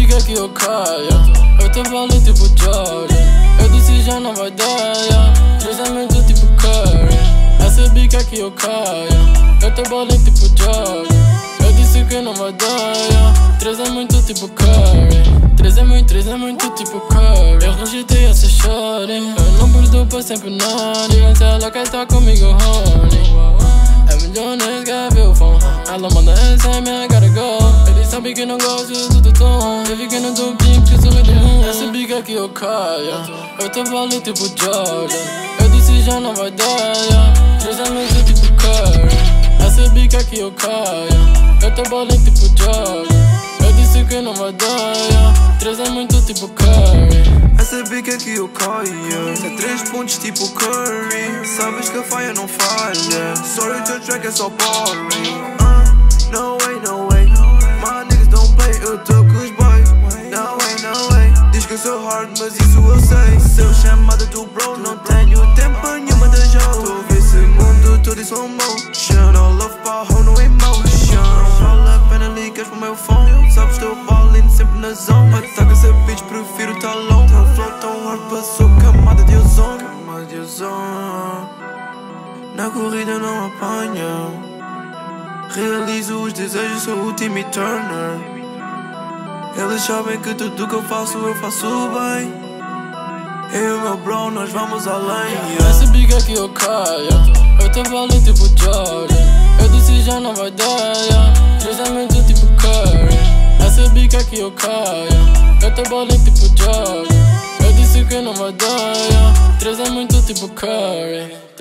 bica que eu caia. Eu te valho tipo Jordan. Eu disse já não vai dar, yeah. Cruzamento tipo Curry. Essa bica que eu caia. Eu te valho tipo Jordan. Eu disse que não vai dar, yeah. 3 é muito tipo Curry. 3 é muito tipo Curry. Eu rejeitei essa shorty. Eu não perdoo pra sempre nada. Se ela quer estar comigo, honey. É milhões que vê o fone. Ela manda SM, I gotta go. Ele sabe que não gosto do tom. Eu vi que não tô bem porque sou do mundo. Essa bica que eu caia. Eu te valho tipo Jordan. Eu disse já não vai dar, yeah. 3 é muito tipo Curry. Essa bica que eu caia. Eu te valho tipo Jordan. Eu disse que não vai dar, yeah. 3 é muito tipo Curry. Essa bica que eu caia. É 3 pontos tipo Curry. Sabes que a faia não falha. Sorry, teu track é só boring. No way, no way. My niggas don't play, eu tô com os boys. No way, no way. Diz que eu sou hard, mas isso eu sei. Se eu chamada do bro, não tenho tempo nenhuma de jogo. Tô a ver esse mundo todo em slow motion. All love pra hoe, no emotion. Roll up and ligas pro meu phone. Sabes, tô ballin' sempre na zone. Ataca essa bitch, prefiro tá long. Teu flow tão hard, passou camada de ozone. Camada de ozone. Na corrida não apanham. Realizo os desejos, sou o Timmy Turner. Eles sabem que tudo que eu faço bem. Eu e meu bro, nós vamos além, yeah. Essa bica que eu caia. Eu te valho tipo Jordan. Eu disse já não vai dar, yeah. Cruzamento tipo Curry. Essa bica que eu caia. Eu te valho tipo Jordan. Eu disse que não vai dar, yeah. 3 é muito tipo Curry.